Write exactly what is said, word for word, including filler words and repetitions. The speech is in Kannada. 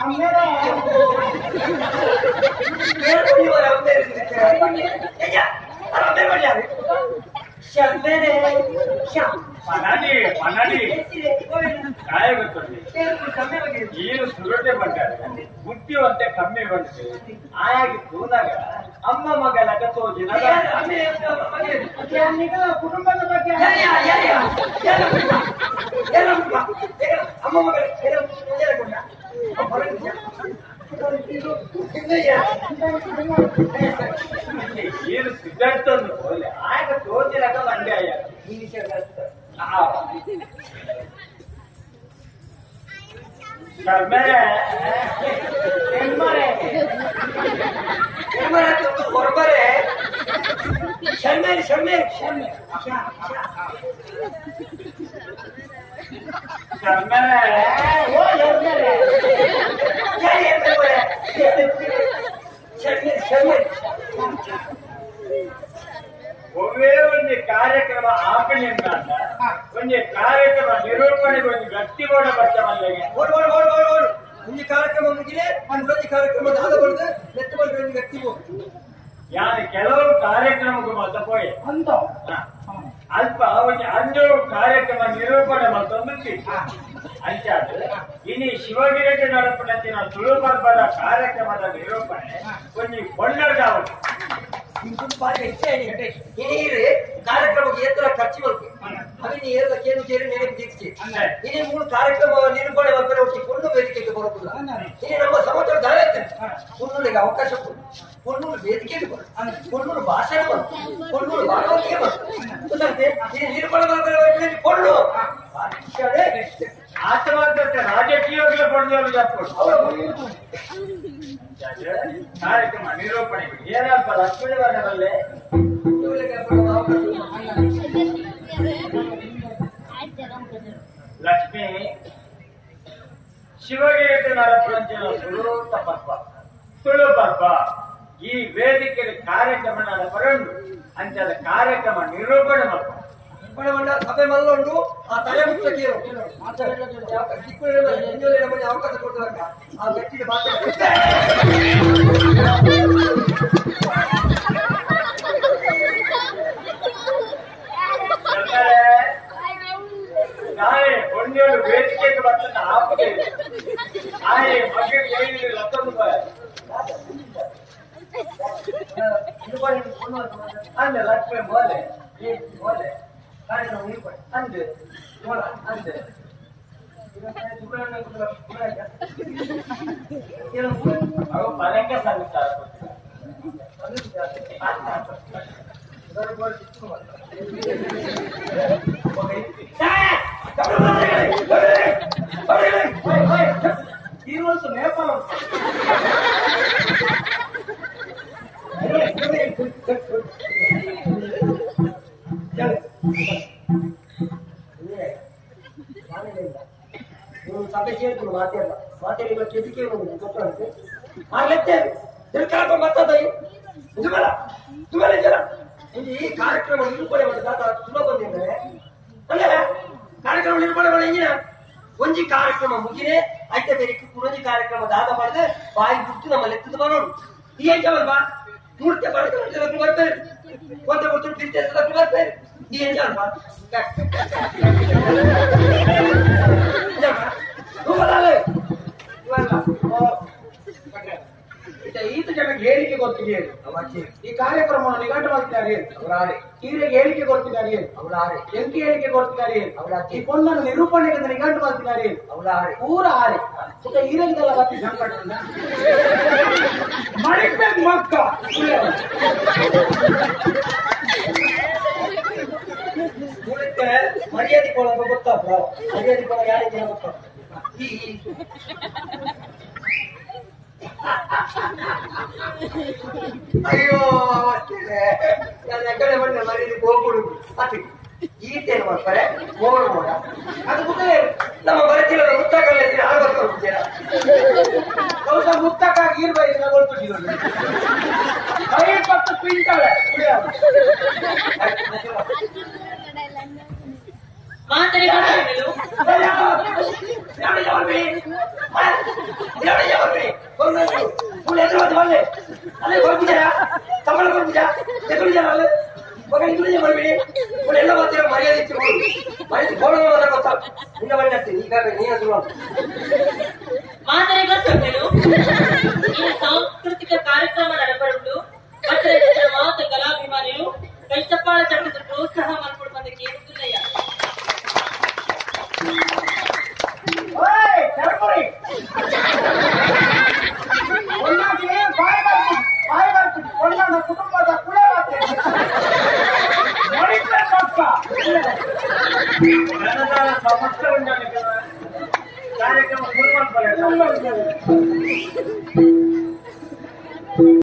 ಏನು ಸುರಟೆ ಮಾಡ್ತಾರೆ ಬುದ್ಧಿವಂತೆ ಕಮ್ಮಿ ಬಂತು ಆಯಾಗಿ ಕೂದಾಗ ಅಮ್ಮ ಮಗನ ತೋಜಿನ ಕುಟುಂಬದ ಬಗ್ಗೆ ಅಮ್ಮ ಮಗ ಏನು ಸಿದ್ಧಾರ್ಥ ಆಗ ತೋಜಿರಾಗ ಮಂಡ್ಯ ಈ ವಿಷಯ ಹೊರಬರೆ ಶರ್ಮೇರಿ ಶರ್ಮೇರಿ ಶರ್ಮೆ ಒಮ್ಮೆ ಒಂದು ಕಾರ್ಯಕ್ರಮ ಆಪಣೆಯಿಂದ ಒಂದು ಕಾರ್ಯಕ್ರಮ ನಿರೂಪಣೆಗೆ ಒಂದು ಗಟ್ಟಿ ಬೋಡ ಬರ್ತಾವಲ್ಲಿಗೆ ಒಂದು ಕಾರ್ಯಕ್ರಮ ಮುಗಿಲೆ ಒಂದು ಕಾರ್ಯಕ್ರಮ ಆದಬಾರ್ದು ನೆತ್ತು ಬಂದ್ರೆ ಒಂದು ಗಟ್ಟಿ ಬೋಡು ಯಾರು ಕೆಲವು ಕಾರ್ಯಕ್ರಮಕ್ಕೂ ಮತ ಪೋಯೆ ಅಂತ ಅಲ್ಪ ಒಂದು ಅಂಜು ಕಾರ್ಯಕ್ರಮ ನಿರೂಪಣೆ ಮತ್ತೊಂದು ಅಂಚಾದ ಇನಿ ಶಿವಗಿರಿ ನಡಪಣತಿನ ತುಳುಬರ್ಬರ ಕಾರ್ಯಕ್ರಮದ ನಿರೂಪಣೆ ಒಂದು ಕೊಂಡಾಗ ಕಾರ್ಯಕ್ರಮಕ್ಕೆ ಎತ್ತರ ಖರ್ಚು ಬರುತ್ತೆ ಅದನ್ನ ಏರದ ಕೇಂದ್ರ ಸೇರಿ ನೆನಪು ದೀಕ್ಷೆ ಇನಿ ಮೂರು ಕಾರ್ಯಕ್ರಮ ನಿರೂಪಣೆ ಬರ್ತಾರೆ ಒಟ್ಟು ಕೊಂಡು ವೇದಿಕೆಗೆ ಬರೋದಿಲ್ಲ ಇನಿ ನಮ್ಮ ಸಮಾಜದ ದಾಳಿಗೆ ಕೊಂಡೂರಿಗೆ ಅವಕಾಶ ಕೊಡು ಕೊಂಡೂರು ವೇದಿಕೆಗೆ ಬರು ಕೊಂಡೂರು ಭಾಷಣ ಬರು ಕೊಂಡೂರು ಭಾಗವತಿಗೆ ಬರು ನಿರೂಪಣೆ ಬರ್ತಾರೆ ಕೊಂಡು ಆಟವಾದ ರಾಜಕೀಯಗಳು ಪಡೆದವರು ಜಾಸ್ತಿ ಕಾರ್ಯಕ್ರಮ ನಿರೂಪಣೆ ಏನಪ್ಪ ಲಕ್ಷ್ಮೀ ವರ್ಣದಲ್ಲೇ ಲಕ್ಷ್ಮಿ ಶಿವಗಿರಿ ನರಪಂಚನ ಸುಳುತ್ತ ಪರ್ವ ಸುಳು ಪರ್ವ ಈ ವೇದಿಕೆ ಕಾರ್ಯಕ್ರಮ ನಡಪರಂಡು ಅಂಚದ ಕಾರ್ಯಕ್ರಮ ನಿರೂಪಣೆ ಮಾಡ್ತಾರೆ ಸಭೆ ಮಲ್ಲೊಂಡು ಆ ತಲೆ ಮುಚ್ಚ ಕೇಳು ನಮಗೆ ಅವಕಾಶ ಕೊಡ್ತಾರ ಆ ವ್ಯಕ್ತಿಗೆ ನಾಳೆ ಒಂದೇಳು ವೇದಿಕೆಗೆ ಬರ್ತದೆ ಆಪದೆ ನಾಳೆ ಮಗಳಿಗೆ ಏನಿದೆ ಲತ್ತೊಂದು ಅಂದೆ ಲಕ್ಷ್ಮಿ ಮೋಲೆ ಮೋಲೆ ಕಾರ್ಯಕ್ರಮ ನಿರೂಪಣೆ ಅಂದೆ ಅಂದೆ ಅವು ಪರಂಗ ಸಾಗುತ್ತಾರೆ ఈరోజు నేపాల్ సభ చేతులు మాట్లాడ మాట్లాడి చెట్టుకే చెప్పాలంటే మాట్లాడితే తిరకాలకు మాట్లాడాయి నిజమేనా నిజమేనా జర ఇది కార్ಯಕ್ರಮ ನಿರೂಪಣೆ ಮಾಡಿದಾಗ ಸುಲಭ ಬಂದಿದೆ ಅಂದ್ರೆ ಕಾರ್ಯಕ್ರಮ ನಿರೂಪಣೆ ಮಾಡಿ ಹಿಂಗಿನ ಒಂಜಿ ಕಾರ್ಯಕ್ರಮ ಮುಗಿನೇ ಆಯ್ತಾ ಬೇರೆ ಕುಣಜಿ ಕಾರ್ಯಕ್ರಮ ದಾದ ಮಾಡಿದ್ರೆ ಬಾಯಿ ಬಿಟ್ಟು ನಮ್ಮ ಲೆಕ್ಕದ ಬರೋದು ಈ ಏನ್ ಜಾವ ಬಾ ಮೂರ್ತಿ ಕಾರ್ಯಕ್ರಮ ಬರ್ತಾರೆ ಒಂದೇ ಒಂದು ಬಿಸ್ನೆಸ್ ಬರ್ತಾರೆ ಈ ಏನ್ ಜಾವ ಬಾ ಈತ ಜನಕ್ಕೆ ಹೇಳಿಕೆ ಗೊತ್ತಿದೆ ಈ ಕಾರ್ಯಕ್ರಮವನ್ನು ನಿಘಂಟು ಮಾಡ್ತಿದ್ದಾರೆ ಅವರಾರೆ ಈರಿಗೆ ಹೇಳಿಕೆ ಕೊಡ್ತಿದ್ದಾರೆ ಅವರಾರೆ ಎಂಕಿ ಹೇಳಿಕೆ ಕೊಡ್ತಿದ್ದಾರೆ ಅವರ ಈ ಪೊನ್ನನ್ನು ನಿರೂಪಣೆಗೆ ನಿಘಂಟು ಮಾಡ್ತಿದ್ದಾರೆ ಅವರಾರೆ ಪೂರ ಆರೆ ಮತ್ತೆ ಈರಿಗೆಲ್ಲ ಬರ್ತಿ ಸಂಕಟ ಮಾಡಿಸ್ಬೇಕು ಮಕ್ಕ ಮರ್ಯಾದೆ ಕೊಡೋದು ಗೊತ್ತಾಗ ಮರ್ಯಾದೆ ಕೊಡ ಯಾರಿಗೆ ಗೊತ್ತಾಗ ಅಯ್ಯೋ ನನ್ನ ಕಡೆ ಬಂದ ಮರ್ಯಾದೆ ಹೋಗ್ಬಿಡು ಅತಿ ಈಟೇನು ಮಾಡ್ತಾರೆ ಮೋಡ ಮೋಡ ಅದು ಗೊತ್ತೇ ನಮ್ಮ ಬರಚಿಲ್ಲದ ಮುತ್ತಕಲ್ಲ ಆಗ ಬರ್ತೀರಾ ಕೌಸ ಮುತ್ತಕ್ಕಾಗಿ ಇರ್ಬೇಕು ಗೊತ್ತಿಲ್ಲ ಐವತ್ತು ಕ್ವಿಂಟಲ್ ಮಾತಾಡಿ ಎದುರು ಬಂದೆ ಅಲ್ಲೇ ಹೋಗ್ಬಿಟ್ಟಾರ ತಮ್ಮನ ಬಂದ್ಬಿಟ್ಟ ಎದುರಿದ್ದಾರಲ್ಲ ಮಗ ಇಂಗ್ಲೀಷ್ ಮಾಡ್ಬಿಡಿ ಇವಳು ಎಲ್ಲ ಬರ್ತೀರ ಮರ್ಯಾದೆ ಇತ್ತು ಮರ್ಯಾದೆ ಫೋನ್ ಮಾತ್ರ ಗೊತ್ತಾ ನಿನ್ನ ಬನ್ನಿ ಆಗ್ತೀನಿ ಈಗಾಗಲೇ ನೀನು ಶುರು ಮಾದರಿ ಬಸ್ಸಗಳು ಈ ಸಾಂಸ್ಕೃತಿಕ ಕಾರ್ಯಕ್ರಮ ನಡೆಬರುವುದು ಮತ್ತೆ ಮಾತ ಕಲಾಭಿಮಾನಿಗಳು ಕೈ ಚಪ್ಪಾಳ ಚಟ್ಟದ ಪ್ರೋತ್ಸಾಹ ಮಾಡ್ಕೊಡ್ಬಂದಕ್ಕೆ ಏನಿಲ್ಲ ಕುಟುಂಬದ ಕುಲ ಸಮಸ್ಯೆ ಕಾರ್ಯಕ್ರಮ